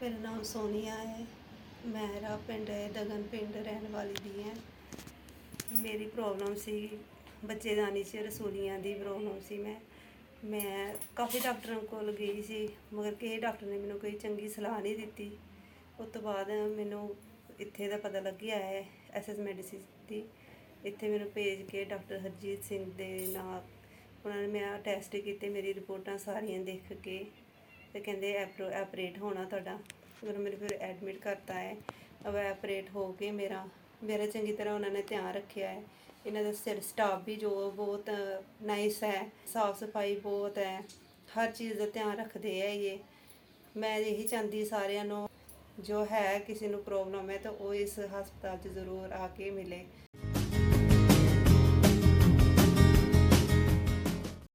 ਮੇਰਾ ਨਾਮ ਸੋਨੀਆ ਹੈ। ਮੇਰਾ ਪਿੰਡ ਹੈ ਦਗਨ ਪਿੰਡ ਰਹਿਣ ਵਾਲੀ ਦੀ ਹੈ। ਮੇਰੀ ਪ੍ਰੋਬਲਮ ਸੀ ਬੱਚੇਦਾਨੀ 'ਚ ਰਸੌਲੀਆਂ ਦੀ ਪ੍ਰੋਬਲਮ ਸੀ। ਮੈਂ ਕਾਫੀ ਡਾਕਟਰਾਂ ਕੋਲ ਗਈ ਸੀ, ਮਗਰ ਕਿਸੇ ਡਾਕਟਰ ਨੇ ਮੈਨੂੰ ਕੋਈ ਚੰਗੀ ਸਲਾਹ ਨਹੀਂ ਦਿੱਤੀ। ਉਸ ਤੋਂ ਬਾਅਦ ਮੈਨੂੰ ਇੱਥੇ ਦਾ ਪਤਾ ਲੱਗਿਆ ਹੈ SS ਮੈਡੀਸਿਨ ਦੀ। ਇੱਥੇ ਮੈਨੂੰ ਭੇਜ ਕੇ ਡਾਕਟਰ ਹਰਜੀਤ ਸਿੰਘ ਦੇ ਨਾਲ ਉਹਨਾਂ ਨੇ ਮੈਂ ਟੈਸਟ ਕੀਤੇ, ਮੇਰੀ ਰਿਪੋਰਟਾਂ ਸਾਰੀਆਂ ਦੇਖ ਕੇ ਤੇ ਕਹਿੰਦੇ ਐਪਰੇਟ ਹੋਣਾ ਤੁਹਾਡਾ। ਮਗਰ ਮੈਨੂੰ ਫਿਰ ਐਡਮਿਟ ਕਰਤਾ ਹੈ। ਐਪਰੇਟ ਹੋ ਕੇ ਮੇਰਾ ਚੰਗੀ ਤਰ੍ਹਾਂ ਉਹਨਾਂ ਨੇ ਧਿਆਨ ਰੱਖਿਆ ਹੈ। ਇਹਨਾਂ ਦਾ ਸਟਾਫ ਵੀ ਜੋ ਬਹੁਤ ਨਾਈਸ ਹੈ, ਸਾਫ ਸਫਾਈ ਬਹੁਤ ਹੈ, ਹਰ ਚੀਜ਼ ਦਾ ਧਿਆਨ ਰੱਖਦੇ ਹੈ। ਮੈਂ ਇਹੀ ਚਾਹੁੰਦੀ ਸਾਰਿਆਂ ਨੂੰ, ਜੋ ਹੈ ਕਿਸੇ ਨੂੰ ਪ੍ਰੋਬਲਮ ਹੈ ਤਾਂ ਉਹ ਇਸ ਹਸਪਤਾਲ 'ਚ ਜ਼ਰੂਰ ਆ ਕੇ ਮਿਲੇ।